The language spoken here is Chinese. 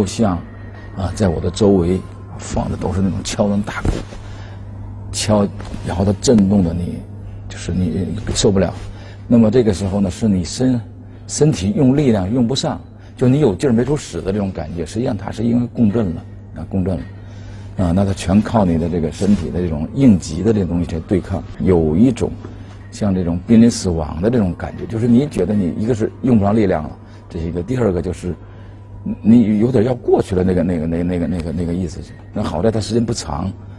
像在我的周围放的都是那种敲门大鼓，然后它震动的就是你受不了。那么这个时候呢，是你身体用力量用不上，就你有劲儿没处使的这种感觉，实际上它是因为共振了，共振了。那它全靠你的这个身体的这种应急的这东西去对抗，有一种像这种濒临死亡的这种感觉，就是你觉得你一个是用不上力量了，这是一个；第二个就是你有点要过去了那个意思。那好在它时间不长，